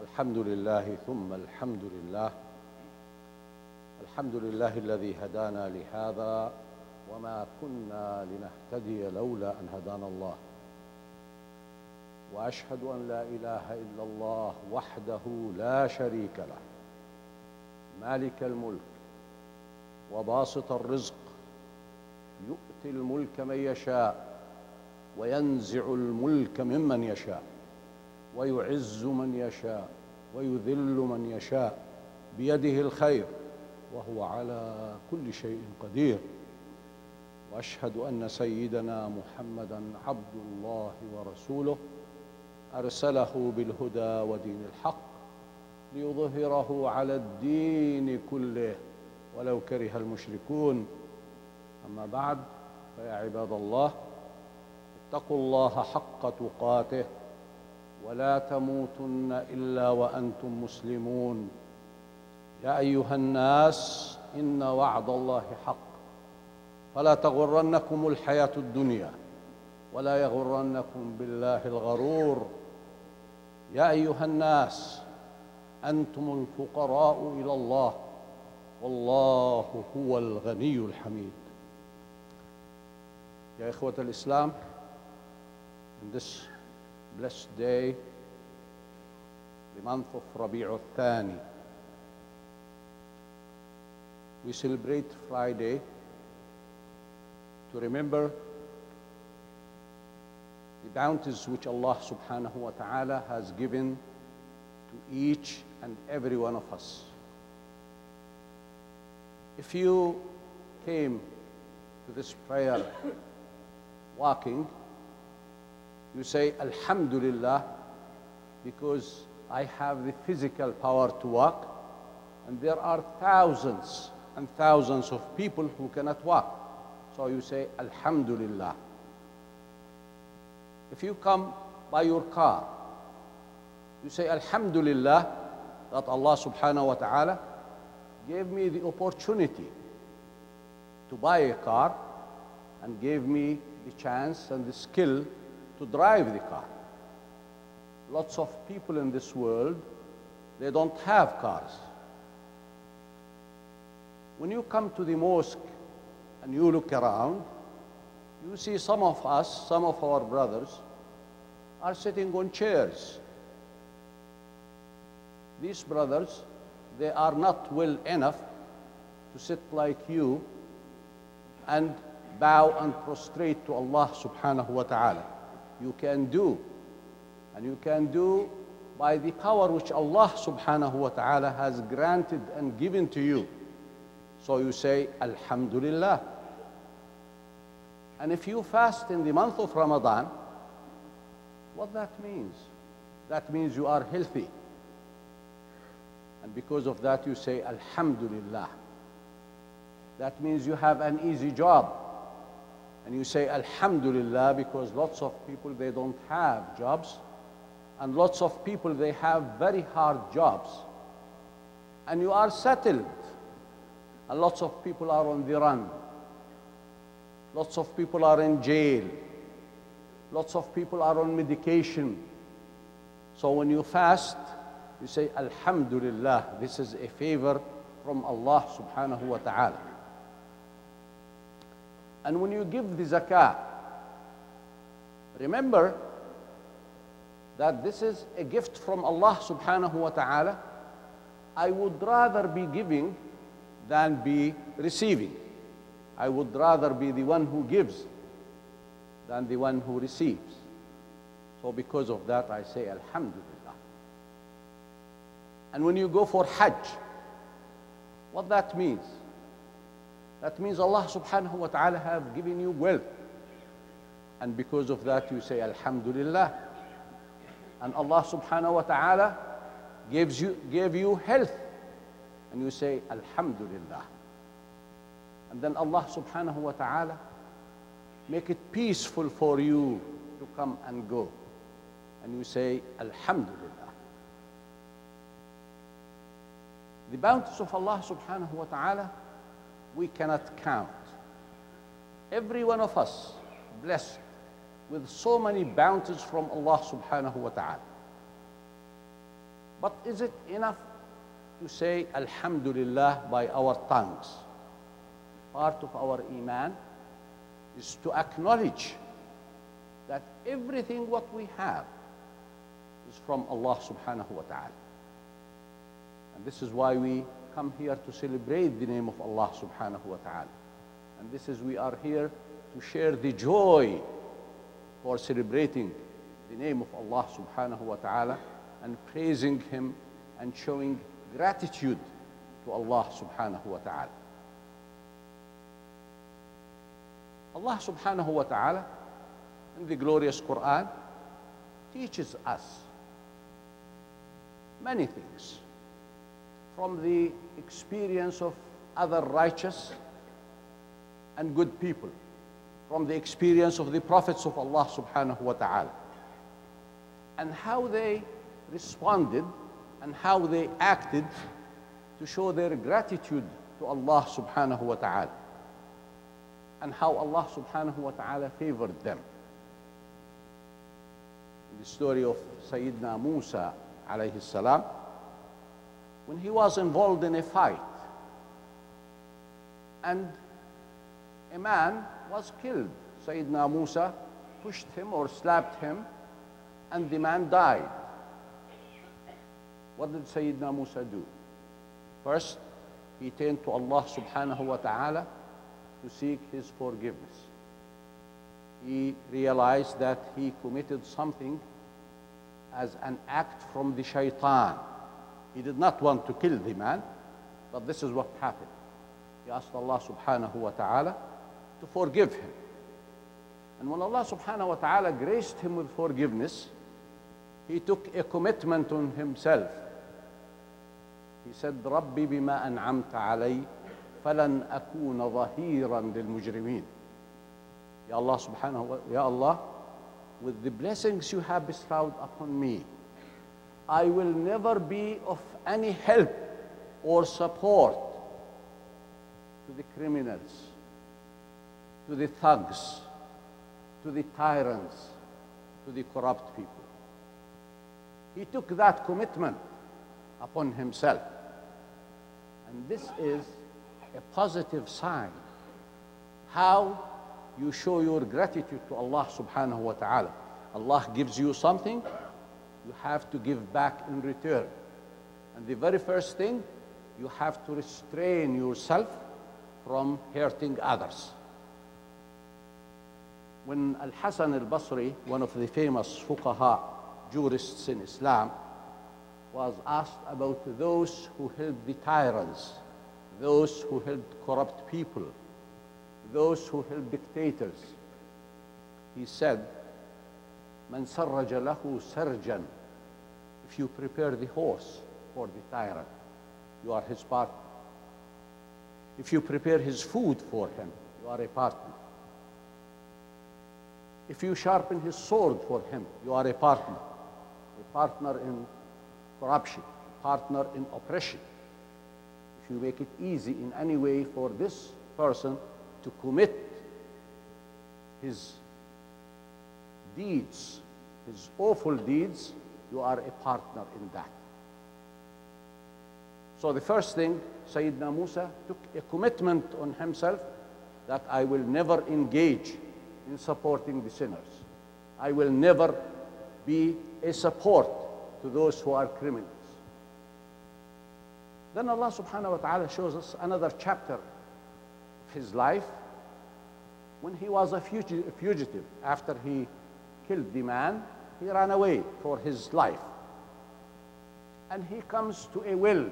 الحمد لله ثم الحمد لله. الحمد لله الذي هدانا لهذا وما كنا لنهتدي لولا أن هدانا الله. وأشهد أن لا إله إلا الله وحده لا شريك له، مالك الملك وباسط الرزق، يؤتي الملك من يشاء وينزع الملك ممن يشاء، ويعز من يشاء ويذل من يشاء، بيده الخير وهو على كل شيء قدير. وأشهد أن سيدنا محمدًا عبد الله ورسوله أرسله بالهدى ودين الحق ليظهره على الدين كله ولو كره المشركون. أما بعد، فيا عباد الله، اتقوا الله حق تقاته ولا تموتن إلا وأنتم مسلمون. يا أيها الناس، إن وعد الله حق، فلا تغرنكم الحياة الدنيا ولا يغرنكم بالله الغرور. يا أيها الناس، أنتم الفقراء إلى الله والله هو الغني الحميد. يا إخوة الإسلام, in this blessed day, the month of Rabi' al-Thani, we celebrate Friday to remember the bounties which Allah subhanahu wa ta'ala has given to each and every one of us. If you came to this prayer walking, you say, Alhamdulillah, because I have the physical power to walk, and there are thousands and thousands of people who cannot walk. So you say, Alhamdulillah. If you come by your car, you say, Alhamdulillah, that Allah subhanahu wa ta'ala gave me the opportunity to buy a car and gave me the chance and the skill to drive the car. Lots of people in this world, they don't have cars. When you come to the mosque and you look around, you see some of us, some of our brothers, are sitting on chairs. These brothers, they are not well enough to sit like you and bow and prostrate to Allah subhanahu wa ta'ala. You can do, and you can do by the power which Allah subhanahu wa ta'ala has granted and given to you. So you say, Alhamdulillah. And if you fast in the month of Ramadan, what that means? That means you are healthy. And because of that, you say, Alhamdulillah. That means you have an easy job. And you say, Alhamdulillah, because lots of people, they don't have jobs. And lots of people, they have very hard jobs. And you are settled. And lots of people are on the run. Lots of people are in jail. Lots of people are on medication. So when you fast, you say, Alhamdulillah, this is a favor from Allah subhanahu wa ta'ala. And when you give the zakah, remember that this is a gift from Allah subhanahu wa ta'ala. I would rather be giving than be receiving. I would rather be the one who gives than the one who receives. So because of that, I say Alhamdulillah. And when you go for Hajj, what that means? That means Allah subhanahu wa ta'ala have given you wealth. And because of that, you say Alhamdulillah. And Allah subhanahu wa ta'ala gave you health. And you say Alhamdulillah. And then Allah subhanahu wa ta'ala make it peaceful for you to come and go. And you say Alhamdulillah. The bounties of Allah subhanahu wa ta'ala, we cannot count. Every one of us blessed with so many bounties from Allah subhanahu wa ta'ala. But is it enough to say Alhamdulillah by our tongues? Part of our Iman is to acknowledge that everything what we have is from Allah subhanahu wa ta'ala. And this is why we come here to celebrate the name of Allah subhanahu wa ta'ala. And this is, we are here to share the joy for celebrating the name of Allah subhanahu wa ta'ala and praising Him and showing gratitude to Allah subhanahu wa ta'ala. Allah subhanahu wa ta'ala in the glorious Quran teaches us many things from the experience of other righteous and good people, from the experience of the prophets of Allah subhanahu wa ta'ala, and how they responded and how they acted to show their gratitude to Allah subhanahu wa ta'ala, and how Allah subhanahu wa ta'ala favored them. In the story of Sayyidina Musa alayhi salam, when he was involved in a fight and a man was killed, Sayyidina Musa pushed him or slapped him and the man died. What did Sayyidina Musa do? First, he turned to Allah subhanahu wa ta'ala to seek His forgiveness. He realized that he committed something as an act from the shaitan. He did not want to kill the man, but this is what happened. He asked Allah subhanahu wa ta'ala to forgive him. And when Allah subhanahu wa ta'ala graced him with forgiveness, he took a commitment on himself. He said, رَبِّ بِمَا أَنْعَمْتَ عَلَيّْ فَلَنْ أَكُونَ ظَهِيرًا لِلْمُجْرِمِينَ. Ya Allah subhanahu wa ta'ala, Ya Allah, with the blessings you have bestowed upon me, I will never be of any help or support to the criminals, to the thugs, to the tyrants, to the corrupt people. He took that commitment upon himself. And this is a positive sign. How you show your gratitude to Allah subhanahu wa ta'ala. Allah gives you something, you have to give back in return. And the very first thing, you have to restrain yourself from hurting others. When Al-Hasan al-Basri, one of the famous fuqaha, jurists in Islam, was asked about those who helped the tyrants, those who helped corrupt people, those who helped dictators, he said, Man sarraja lahu sarjan. If you prepare the horse for the tyrant, you are his partner. If you prepare his food for him, you are a partner. If you sharpen his sword for him, you are a partner in corruption, a partner in oppression. If you make it easy in any way for this person to commit his deeds, his awful deeds, you are a partner in that. So the first thing, Sayyidina Musa took a commitment on himself that I will never engage in supporting the sinners. I will never be a support to those who are criminals. Then Allah subhanahu wa ta'ala shows us another chapter of his life when he was a fugitive. After he killed the man, he ran away for his life. And he comes to a well.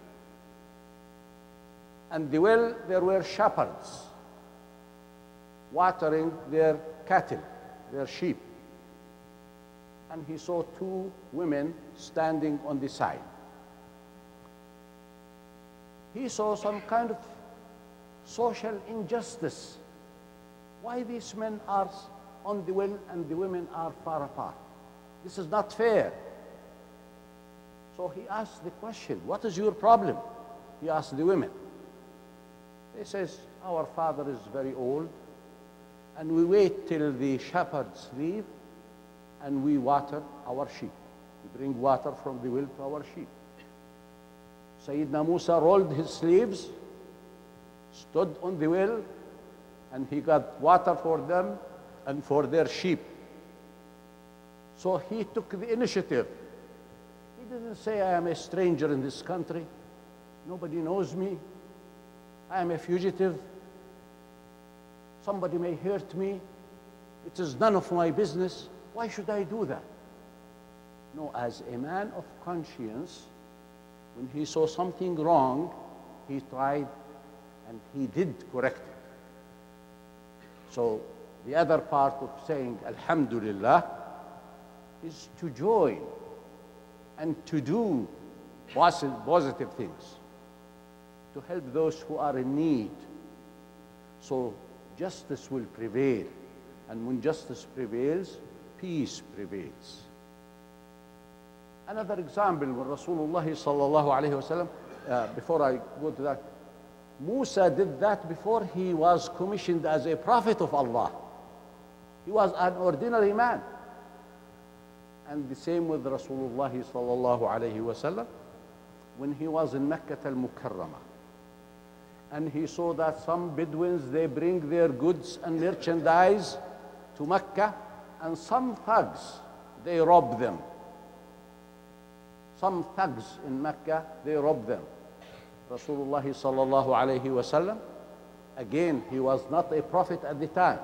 And the well, there were shepherds watering their cattle, their sheep. And he saw two women standing on the side. He saw some kind of social injustice. Why these men are on the well and the women are far apart? This is not fair. So he asked the question, what is your problem? He asked the women. They says, our father is very old, and we wait till the shepherds leave, and we water our sheep. We bring water from the well to our sheep. Sayyidina Musa rolled his sleeves, stood on the well, and he got water for them and for their sheep. So he took the initiative. He didn't say, I am a stranger in this country. Nobody knows me. I am a fugitive. Somebody may hurt me. It is none of my business. Why should I do that? No, as a man of conscience, when he saw something wrong, he tried and he did correct it. So the other part of saying Alhamdulillah is to join and to do positive things, to help those who are in need. So justice will prevail. And when justice prevails, peace prevails. Another example, when Rasulullah sallallahu alayhi wasallam, before I go to that, Musa did that before he was commissioned as a prophet of Allah. He was an ordinary man. And the same with Rasulullah sallallahu alayhi wasallam, when he was in Makkah al-Mukarramah. And he saw that some Bedouins, they bring their goods and merchandise to Mecca, and some thugs, they rob them. Some thugs in Mecca, they rob them. Rasulullah sallallahu alayhi wasallam, again, he was not a prophet at the time.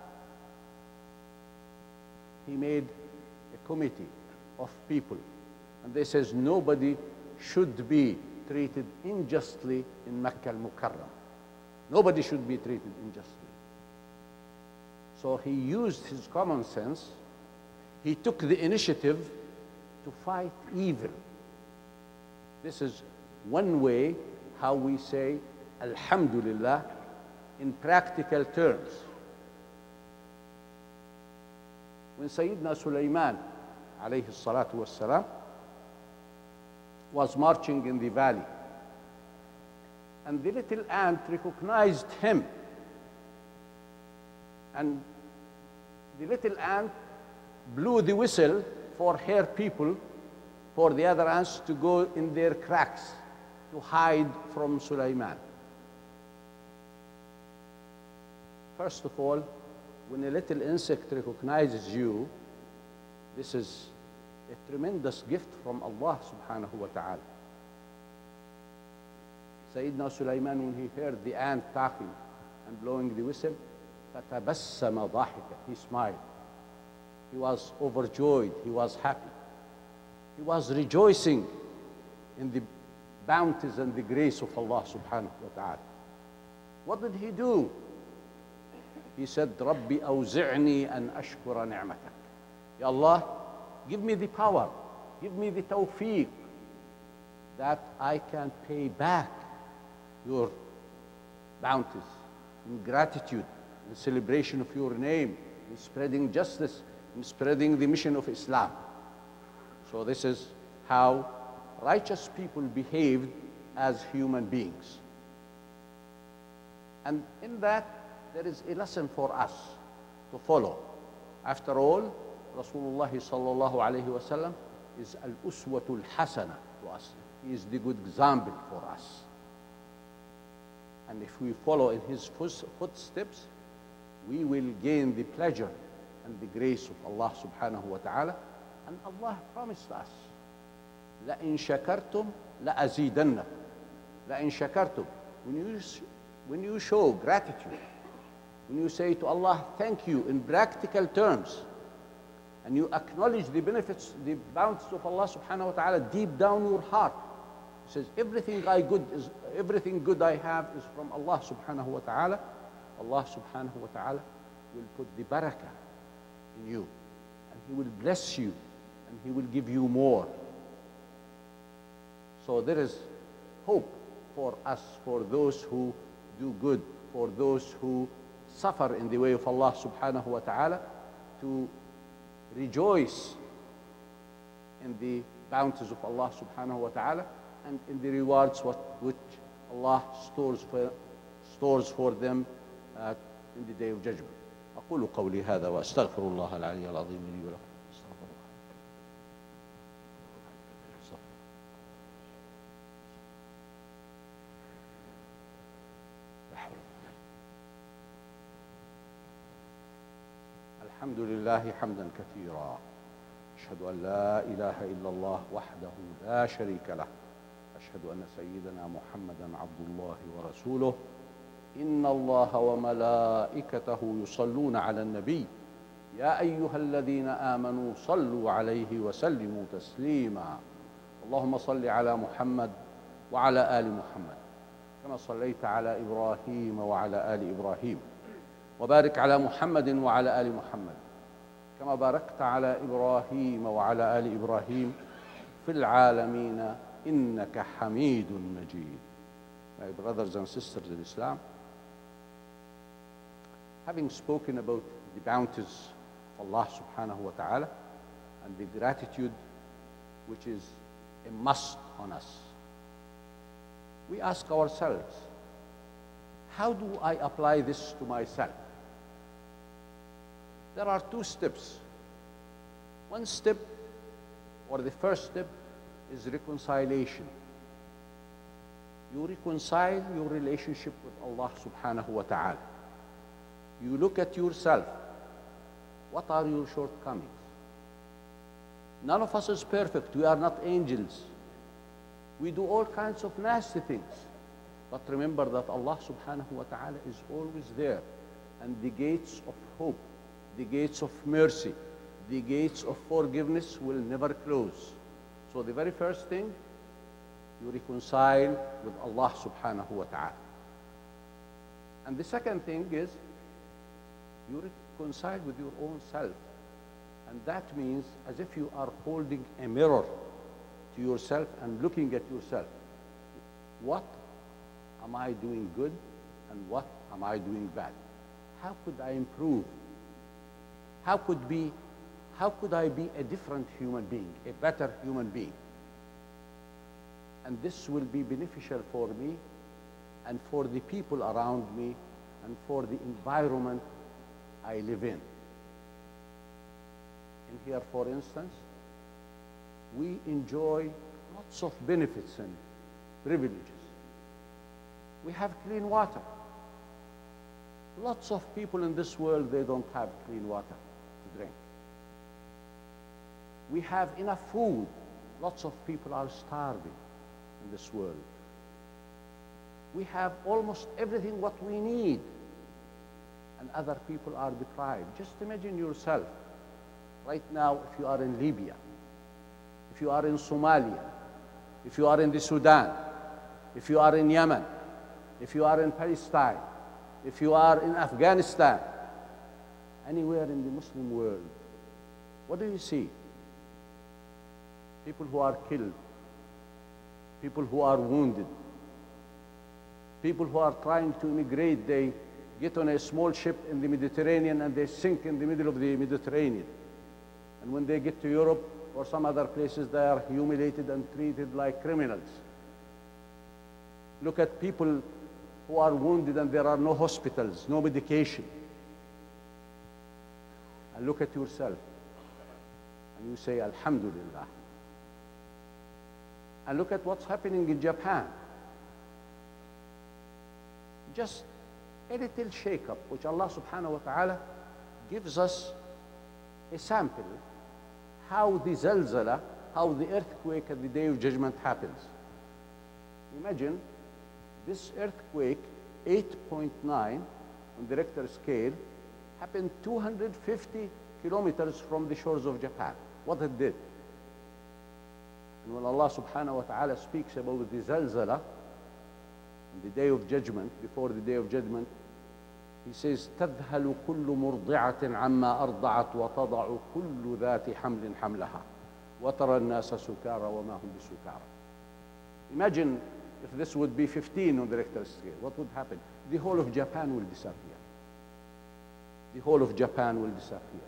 He made a committee of people, and they says nobody should be treated unjustly in Mecca al-Mukarram. Nobody should be treated unjustly. So he used his common sense. He took the initiative to fight evil. This is one way how we say Alhamdulillah in practical terms. When Sayyidina Sulaiman alayhi salatu wassalam was marching in the valley, and the little ant recognized him, and the little ant blew the whistle for her people, for the other ants to go in their cracks to hide from Sulaiman. First of all, when a little insect recognizes you, this is a tremendous gift from Allah subhanahu wa ta'ala. Sayyidina Sulaiman, when he heard the ant talking and blowing the whistle, فَتَبَسَّمَ ضَاحِكًا, he smiled. He was overjoyed, he was happy. He was rejoicing in the bounties and the grace of Allah subhanahu wa ta'ala. What did he do? He said, رَبِّ أَوْزِعْنِي أَنْ أَشْكُرَ نِعْمَتَكَ. Ya Allah, give me the power, give me the tawfiq, that I can pay back your bounties in gratitude, in celebration of your name, in spreading justice, in spreading the mission of Islam. So this is how righteous people behaved as human beings. And in that, there is a lesson for us to follow. After all, Rasulullah sallallahu alayhi wa sallam is al-uswatul hasana to us. He is the good example for us. And if we follow in his footsteps, we will gain the pleasure and the grace of Allah subhanahu wa ta'ala. And Allah promised us, لَإِن شَكَرْتُمْ لَأَزِيدَنَّكُمْ. لَإِن شَكَرْتُمْ. When you show gratitude, when you say to Allah, thank you in practical terms, and you acknowledge the benefits, the bounties of Allah subhanahu wa ta'ala deep down your heart. He says, everything good I have is from Allah subhanahu wa ta'ala. Allah subhanahu wa ta'ala will put the barakah in you, and He will bless you, and He will give you more. So there is hope for us, for those who do good, for those who suffer in the way of Allah subhanahu wa ta'ala, to rejoice in the bounties of Allah subhanahu wa ta'ala and in the rewards which Allah stores for them in the day of judgment. أقول قولي هذا وأستغفر الله العلي العظيم لي ولكم. الحمد لله حمدا كثيرا أشهد أن لا إله إلا الله وحده لا شريك له أشهد أن سيدنا محمدا عبد الله ورسوله إن الله وملائكته يصلون على النبي يا أيها الذين آمنوا صلوا عليه وسلموا تسليما اللهم صل على محمد وعلى آل محمد كما صليت على إبراهيم وعلى آل إبراهيم وبارك على محمد وعلى آل محمد كما باركت على إبراهيم وعلى آل إبراهيم في العالمين إنك حميد مجيد. My brothers and sisters in Islam, having spoken about the bounties of Allah subhanahu wa ta'ala and the gratitude which is a must on us, we ask ourselves, how do I apply this to myself? There are two steps. One step, or the first step, is reconciliation. You reconcile your relationship with Allah subhanahu wa ta'ala. You look at yourself. What are your shortcomings? None of us is perfect. We are not angels. We do all kinds of nasty things. But remember that Allah subhanahu wa ta'ala is always there. And the gates of hope, the gates of mercy, the gates of forgiveness will never close. So the very first thing, you reconcile with Allah subhanahu wa ta'ala. And the second thing is, you reconcile with your own self. And that means as if you are holding a mirror to yourself and looking at yourself. What am I doing good and what am I doing bad? How could I improve? How could I be a different human being, a better human being? And this will be beneficial for me and for the people around me and for the environment I live in. In here, for instance, we enjoy lots of benefits and privileges. We have clean water. Lots of people in this world, they don't have clean water to drink. We have enough food. Lots of people are starving in this world. We have almost everything what we need, and other people are deprived. Just imagine yourself right now, if you are in Libya, if you are in Somalia, if you are in the Sudan, if you are in Yemen, if you are in Palestine, if you are in Afghanistan, anywhere in the Muslim world, what do you see? People who are killed, people who are wounded, people who are trying to immigrate. They get on a small ship in the Mediterranean and they sink in the middle of the Mediterranean. And when they get to Europe or some other places, they are humiliated and treated like criminals. Look at people who are wounded and there are no hospitals, no medication. And look at yourself and you say, Alhamdulillah. And look at what's happening in Japan. Just a little shake-up, which Allah subhanahu wa ta'ala gives us a sample how the zalzala, how the earthquake at the Day of Judgment happens. Imagine this earthquake, 8.9 on the Richter scale, happened 250 kilometers from the shores of Japan. What it did. And when Allah subhanahu wa ta'ala speaks about the zalzala, on the Day of Judgment, before the Day of Judgment, He says, تذهل كل مرضعة عما أرضعت وتضع كل ذات حمل حملها وترى الناس سكارى وما هم بسكارى. Imagine if this would be 15 on the Richter scale, what would happen? The whole of Japan will disappear. The whole of Japan will disappear.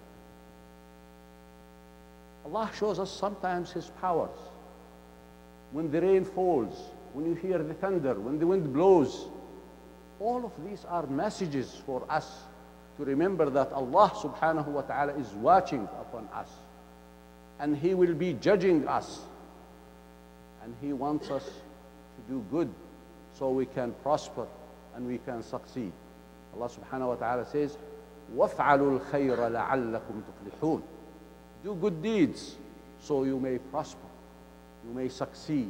Allah shows us sometimes His powers. When the rain falls, when you hear the thunder, when the wind blows, all of these are messages for us to remember that Allah subhanahu wa ta'ala is watching upon us and He will be judging us and He wants us to do good so we can prosper and we can succeed. Allah subhanahu wa ta'ala says, وافعلوا الخير لعلكم تفلحون. Do good deeds so you may prosper, you may succeed.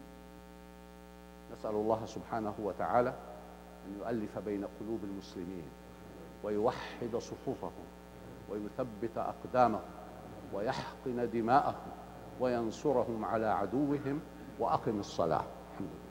نسأل الله سبحانه وتعالى أن يؤلف بين قلوب المسلمين ويوحد صفوفهم ويثبت أقدامهم ويحقن دماءهم وينصرهم على عدوهم. وأقم الصلاة. الحمد لله.